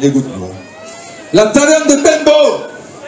écoute-moi. La taverne de Bembo.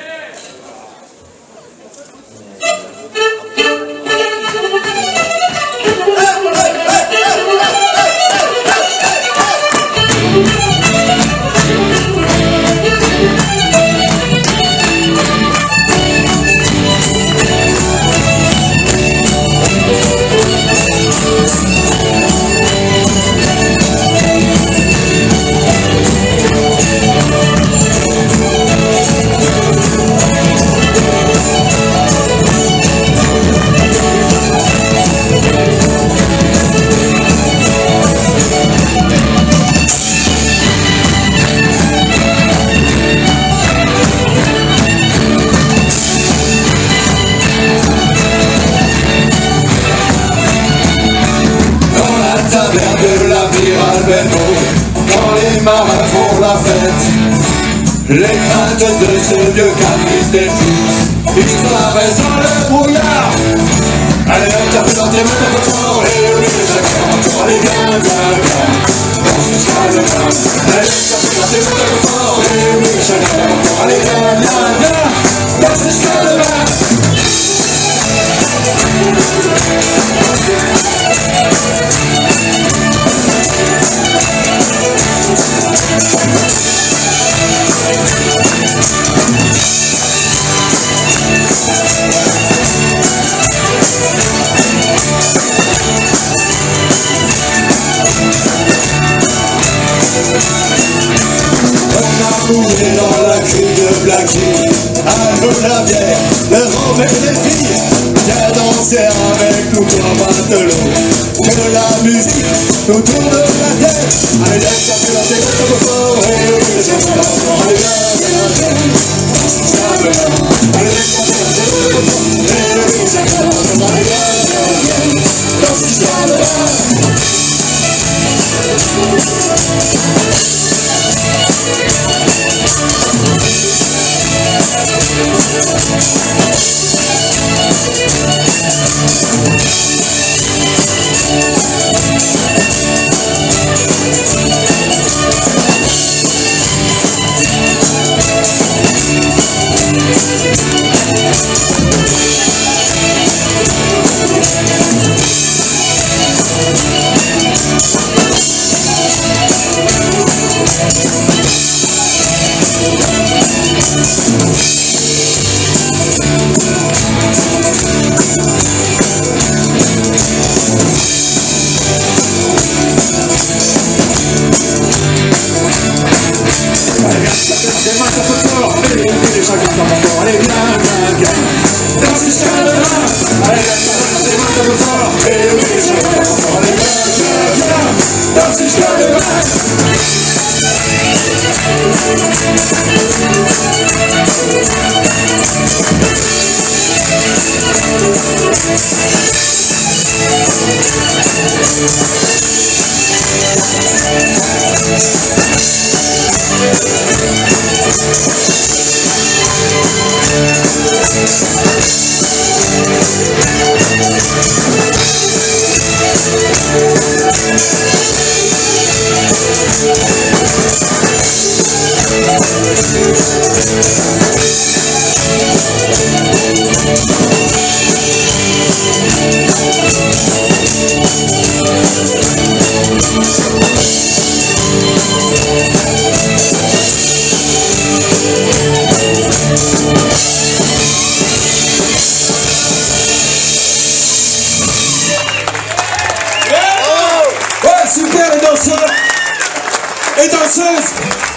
Quand les marins font la fête, les craintes de ce vieux capitaine disparaissent dans le brouillard. Allez, tape dans tes mains, tape fort, et oui, chacun, allez, bien, dans ce calme-là. Allez, tape dans tes mains, tape fort, et oui, chacun, allez, bien, dans ce calme-là. Moulé dans la crue de Blacky, à l'eau de la bière, le rhum et les filles. Viens danser avec nous comme matelot, que la musique nous tourne la tête. Allez, laisse taper dans tes mains comme fort, et oui, les enfants, allez, viens, allez, laisse taper dans tes mains comme fort, et oui, les enfants, allez, viens, dans ce stade-là. Allez, viens, dans ce stade-là. Allez, c'est moi comme fort, et oui, allez, viens, dans ce stade-là. Super les danseurs et danseuses.